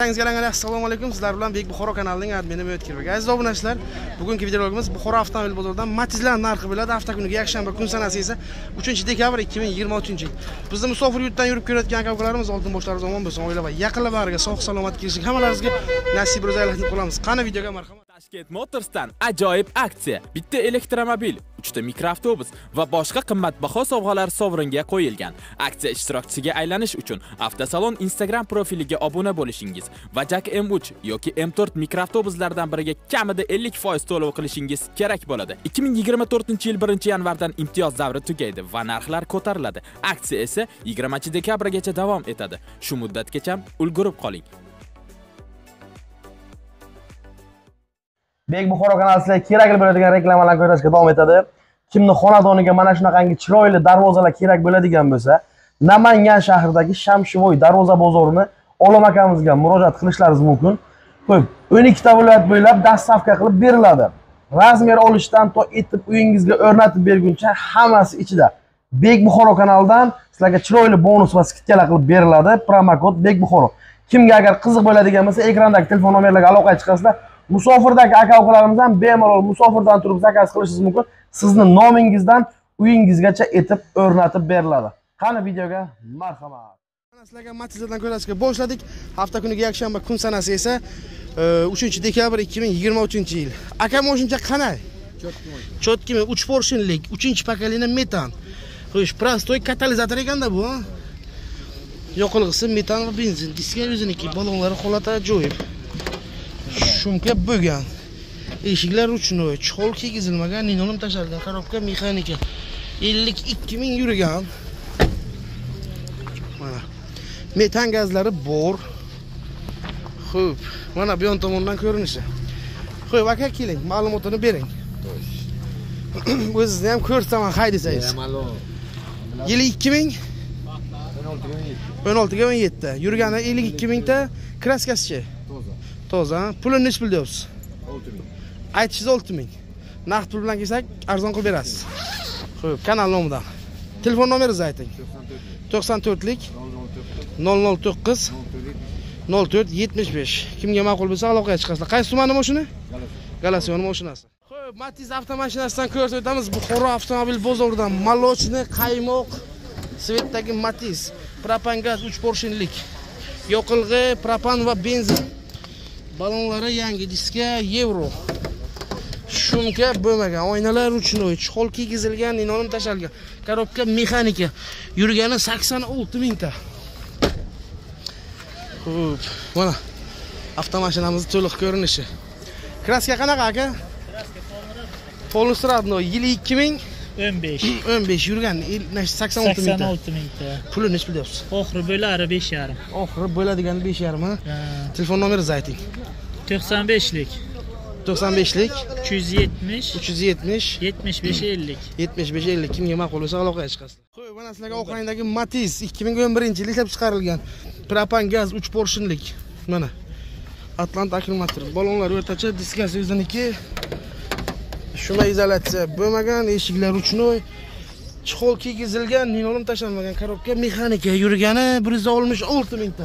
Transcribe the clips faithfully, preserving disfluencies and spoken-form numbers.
Assalomu alaykum. Sizlar bilan Bek Buxoro kanalining admini Mehmet Kirbek. Aziz obunachilar, bugungi videolarimiz Buxoro avtomobil bozoridan Matizlar narxi bo'ladi. Hafta kuniga yakshanba kun sanasi esa uchinchi dekabr ikki ming yigirma uchinchi yil. Bizni musofir yurtdan yurib kelayotgan aka-ukalarimiz oltin boshlaringiz omon bo'lsin, oila va yaqinlariga sog' salomat kelishlik hammalaringizga nasib rozaylikni qilamiz. Qani videoga marhamat. Tashkent Motors'dan ajoyib aksiya. Bitta elektromobil, uchta mikroavtobus va boshqa qimmatbaho sovg'alar sovringa qo'yilgan. Aksiya ishtirokchisiga aylanish uchun Avtosalon Instagram profiliga obuna bo'lishingiz va Jak M uch yoki M to'rt mikroavtobuslardan biriga kamida ellik foiz to'lov qilishingiz kerak bo'ladi. ikki ming yigirma to'rtinchi yil birinchi yanvardan imtiyoz davri tugaydi va narxlar ko'tariladi. Aksiya esa yigirmanchi dekabrgacha davom etadi. Shu muddatgacha ulgurib qoling. Bek Buxoro kanalida kerakli bo'ladigan reklamalar ko'rsatishga davom etadi. Kimni xonadoniga mana shunaqangi chiroyli darvozalar kerak bo'ladigan bo'lsa, Namangan shahridagi Shamshivoy darvoza bozorini Olim akamizga murojaat qilishlaringiz mumkin. Xo'p, o'n ikkita viloyat bo'ylab dastavka qilib beriladi. Razmer olishdan to etib uyingizga o'rnatib berguncha hammasi ichida. Bek Buxoro kanalidan sizlarga chiroyli bonus va skidkalar qilib beriladi. Promokod Bek Buxoro. Kimga agar qiziq bo'ladigan bo'lsa, ekrandagi telefon nomerlariga aloqaga chiqasizlar. Musofirdagi aka-ukalarimizdan bemalol musofirdan turib zakaz qilishingiz mumkin. Sizni nomingizdan uyingizgacha etib o'rnatib beriladi. Qani videoga marhamat. Sizlarga Matizlardan ko'rsatishga boshladik. Hafta kuniga yakshanba kun sanasi esa uchinchi dekabr ikki ming yigirma uchinchi yil. Aka mashina qanday? Chotkimi uch porshinlik, uchinchi pokoleniya metan. Xo'sh, prostoy katalizator ekanda bu. Yoqilg'isi metan va benzin. Diska o'ziniki, balonlari holati ajoyib. Shumka bo'lgan. Eshiklar ruchnoy, chol kiygizilmagan, ninolim tashalgan, korobka mexanika. ellik ikki ming yurgan. Mana. Metan gazlari bor. Xo'p, mana bu yon tomondan ko'rinishi. Xo'p, aka keling, ma'lumotini bering. O'zingizni ham ko'rsaman, hay desangiz. Yili ikki ming o'n oltiga o'n yetti. Yurgani ellik ikki mingta, kraskasichi. Toza. Toza, pulini nech pul deyapsiz? olti ming. Aytishingiz olti ming. Naqd pul bilan kelsak, arzon qilib berasiz. Xo'p, kanal nomidan. Telefon nomeringizni ayting. to'qson to'rtlik nol nol to'qqiz nol to'rt yetmish besh. Kimga ma'qul bo'lsa aloqaga chiqasizlar. Qaysi tumanning mashina? Galasiyon mashinasi. Xo'p, Matiz avtomashinasidan ko'rsatib o'tamiz. Buxoro avtomobil bozoridan malochni, qaymoq, svetdagi Matiz, propan gaz uch porshinlik. Yoqilg'i, propan va benzin. Balonlari yangi, diska Euro. Shumka bo'lmagan, oynalar ruchnoy, chol kiygizilgan, ninolim tashalgan, korobka mexanika. Yurgani sakson olti mingta. Xo'p, mana avtomashinamiz to'liq ko'rinishi. Kraska qanaqa aka? Kraska Polustradnoy yili ikki ming o'n besh. o'n besh yurgan, sakson olti mingta. sakson olti mingta. Puli nech pul deyapsiz? Oxiri bo'lari besh yarim. Oxiri bo'ladigan besh yarim ha? Telefon nomeringizni ayting. to'qson beshlik to'qson beshlik uch yuz yetmish uch yuz yetmish yetmish besh ellik yetmish besh ellik. Kimga ma'qul bo'lsa aloqaga chiqasizlar. Xo'p, mana sizlarga oq rangdagi Matiz ikki ming o'n birinchi yil ishlab chiqarilgan propan gaz uch porshinlik. Mana Atlant akkumulyator. Balonlar o'rtacha, diskasi o'ziniki. Shuma izolyatsiya bo'lmagan, eshiklar ruchnoy, chol kiygizilgan, ninolim tashalmagan, korobka mexanika. Yurgani bir yuz oltmish olti mingta.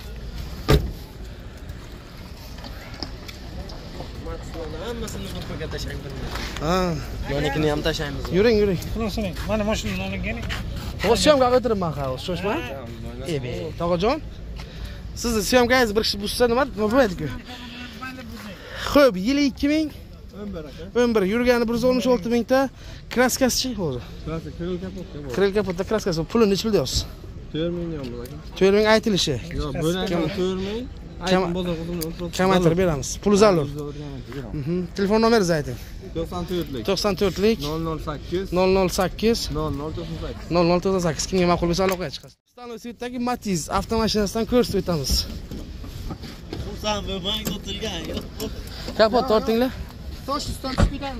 Hammasini bir paket tashlaymiz. Ha, yonikini ham tashlaymiz. Yuring, yuring. Xulosaning, mana mashinani olingani. Syomkaga o'tiribman hali, shoshma. Ebe, tog'ajon. Sizni syomkangiz bir kishi buzsa nima bo'lmaydi-ku. Xo'p, yili ikki ming o'n bir yurgani bir yuz oltmish olti mingta, kraskasichi o'zi. Kraska kril kapot. Kril kapotda kraskasi. Pulini nech pul deyapsiz? to'rt ming ham bor aka. to'rt ming aytilishi. Yo'q, bo'lgan to'rt ming. Aytib bozor qilib kamaytirib beramiz. Pul zarur. Mhm. Telefon nomeringizni ayting. to'qson to'rtlik to'qson to'rtlik nol nol sakkiz nol nol sakkiz nol nol to'qson sakkiz nol nol to'qson sakkiz. Kimga ma'qul bo'lsa aloqaga chiqasiz. Stanoy Matiz avtomashinasidan ko'rsatib o'tamiz. Xursand bo'lmang, o'tilgan yo'q. Kapot tortinglar. Tosh ustidan tushib ketamiz.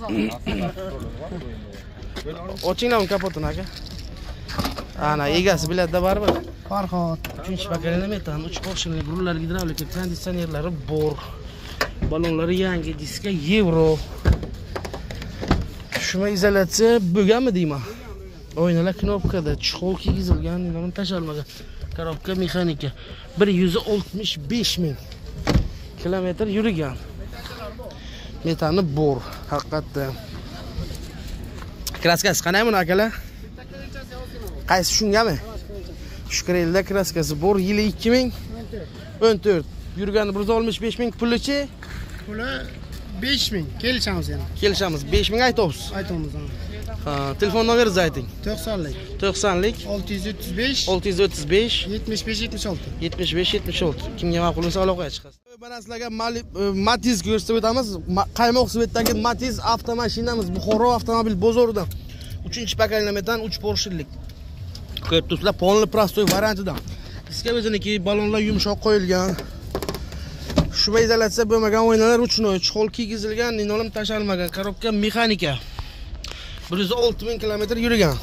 Ochinglar uni kapotini aka. Ana egasi biladi baribir. Farhod uchinchi pokoleniya metan uch porshinli, rullar gidravlika, konditsionerlari bor. Balonlari yangi, diska Euro. Shuma izolyatsiya bo'lganmi deyman? Oynalar knopkada, chol kiygizilgan, nima tashalmagan. Korobka mexanika. bir yuz oltmish besh ming. kilometr yurgan. Metani bor, haqiqatdan. Kraskasi qanday buni akalar? Qaysi shungami? Shukraylar kraskasi bor, yili ikki ming o'n to'rt. Yurgani bir yuz oltmish besh ming, pulichi? Puli besh ming. Kelishamiz yana. Kelishamiz. besh ming aytamiz. Aytamiz. Ha, telefon nomeringizni ayting. to'qsonlik. to'qsonlik olti yuz o'ttiz besh olti yuz o'ttiz besh yetmish besh yetmish olti. yetmish besh yetmish olti. Kimga ma'qul bo'lsa aloqaga chiqasiz. Mana sizlarga Matiz ko'rsatib o'tamiz. Qaymoq Svetdagi Matiz avtomashinamiz Buxoro avtomobil bozoridan. uchinchi pokoleniyadan uch porshillik. Ko'rib turibsizlar, polni prostoy variantidan. Diska o'ziniki, balonlar yumshoq qo'yilgan. Shuma izolyatsiya bo'lmagan, o'yinlar ruchnoy, chol kiygizilgan, ninolim tashalmagan, korobka mexanika. bir yuz olti ming kilometr yurgan.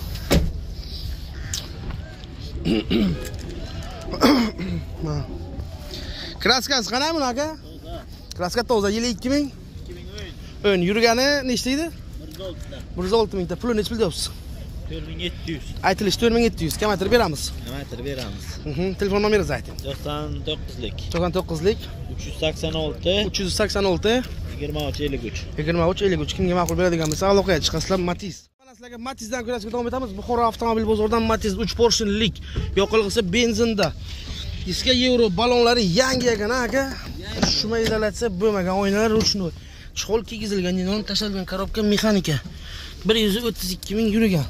Kraskasi qanday buni aka? Kraska toza, yili ikki ming. Ön yurgani nechta edi? bir yuz olti ming ta. Puli nech pul deyapsiz? to'rt ming yetti yuz. Aytilish to'rt ming yetti yuz. Kilometr beramiz. Kilometr beramiz. Mhm, telefon nomeringizni ayting. to'qson to'qqizlik. to'qson to'qqizlik uch yuz sakson olti uch yuz sakson olti yigirma uch ellik uch. yigirma uch ellik uch. Kimga ma'qul bo'ladigan bo'lsa aloqaga chiqasizlar. Matiz. Mana sizlarga Matizdan ko'rasizlar, davom etamiz. Buxoro avtomobil bozoridan Matiz uch porshinlik, yoqilg'isi benzinda. Diska Euro balonlari yangi ekan aka. Shuma izolyatsiya bo'lmagan, o'yinlar ruchnoy. Chol kiygizilgan, ninon tashalgan, korobka mexanika. bir yuz o'ttiz ikki ming yurgan.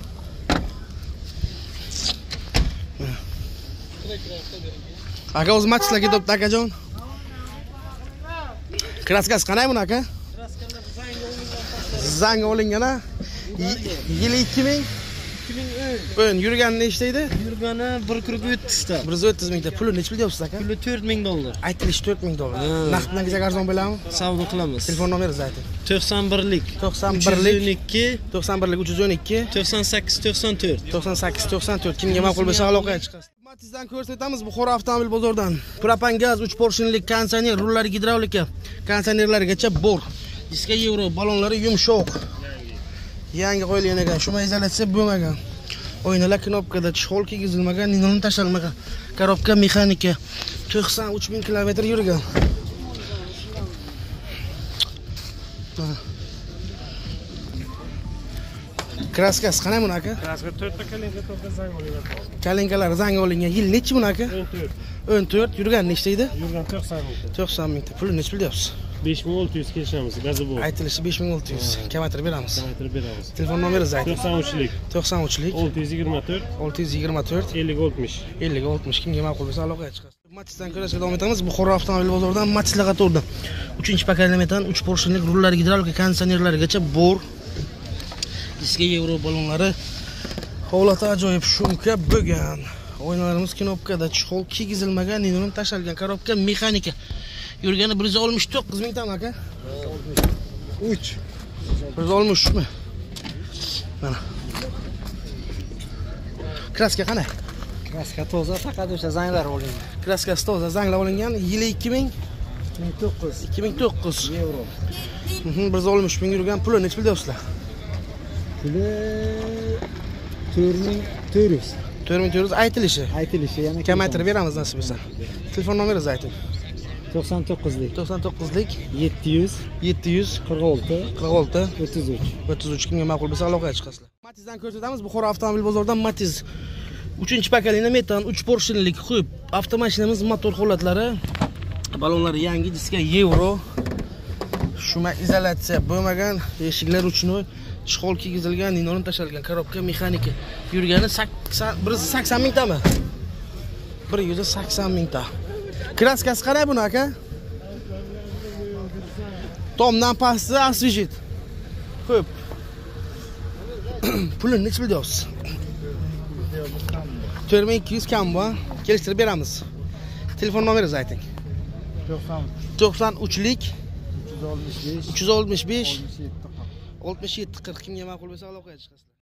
Aka o'z Matizlarga ketibdi akajon. Kraskasi qanday buni aka? Zang olingan a. Yili ikki ming ikki ming o'n. o'n yurgani nechta edi? Yurgani bir qirq o'ttiz ta. bir yuz o'ttiz ming ta. Puli nech pul deyapsiz aka? Puli to'rt ming dollar. Aytilish to'rt ming dollar. Naqddan kelsa arzon bo'ladimi? Savdo qilamiz. Telefon nomeringizni ayting. to'qson birlik to'qson birlik o'n ikki to'qson birlik uch yuz o'n ikki to'qson sakkiz to'qson to'rt. to'qson sakkiz to'qson to'rt. Kimga ma'qul bo'lsa aloqaga chiqasiz. Matizdan ko'rsatamiz. Buxoro avtomobil bozoridan. Propan gaz uch porshinlik konditsioner, rullari gidravlika, konditsionerlargacha bor. Diska Euro balonlari yumshoq. Yangi qo'yilgan ekan. Shuma izolyatsiya bo'lmagan. O'yinlar knopkada chol kiygizilmagan, ninon tashalmagan. Korobka mexanika. to'qson uch ming kilometr yurgan. Kraskasi qanday buni aka? Kraska to'rtta kalinka to'rtta zang olingan. Kalinkalar zang olingan. Yil nechi buni aka? o'n to'rt. o'n to'rt. Yurgan nechta edi? Yurgan to'qson ming. to'qson ming ta. Puli nech pul deyapsiz? besh ming olti yuz kelishamiz. Gazi bu. Aytilishi besh ming olti yuz. Kilometr beramiz. Kilometr beramiz. Telefon nomeringizni ayting. to'qson uchlik to'qson uchlik olti yuz yigirma to'rt olti yuz yigirma to'rt ellik oltmish. ellik oltmish. Kimga ma'qul bo'lsa aloqaga chiqasiz. Matizdan ko'rishga davom etamiz. Buxoro avtomobil bozoridan Matizlar qatorida. uchinchi pokoleniyadan uch porshinlik, rullari gidravlika, konditsionerlargacha bor. Diska Euro balonlari holati ajoyib, shumka bo'lgan. O'yinlarimiz knopkada, chol kiygizilmagan, ninon tashalgan, korobka mexanika. Yurgani bir yuz oltmish to'qqiz ming tami aka? uch. bir yuz oltmish mi? Mana. Kraska qanday? Kraska toza, faqat o'sha zanglar olingan. Kraskasi toza, zanglar olingan. Yili ikki ming to'qqiz. ikki ming to'qqiz. Euro. Mhm, bir yuz oltmish ming yurgan. Puli nech pul deyapsizlar? Puli to'rt ming to'rt yuz. to'rt ming to'rt yuz aytilishi. Aytilishi yana Kilometr beramiz nasib bo'lsa. Telefon nomeringizni ayting. to'qson to'qqizlik to'qson to'qqizlik yetti yuz yetti yuz qirq olti qirq olti o'ttiz uch. o'ttiz uch. Kimga ma'qul bo'lsa aloqaga chiqasizlar. Matizdan ko'rsatamiz. Buxoro avtomobil bozoridan Matiz uchinchi pokoleniya metan uch porshinlik qo'yib. Avtomashinamiz motor holatlari, balonlari yangi, diska Euro. Shuma izolyatsiya bo'lmagan, eshiklar ruchnoy, chol kiygizilgan, ninon tashalgan, korobka mexanika. Yurgani bir yuz sakson ming tami? bir yuz sakson ming ta. Kraskasi qanday buni aka? Tomdan pasti asvijit. Xo'p. Puli nech pul deyapsiz? to'rt ming ikki yuz kam bu. Kelishtirib beramiz. Telefon nomeringizni ayting. to'qson uchlik uch yuz oltmish besh oltmish yetti qirq. Kimga ma'qul bo'lsa aloqaga chiqasiz.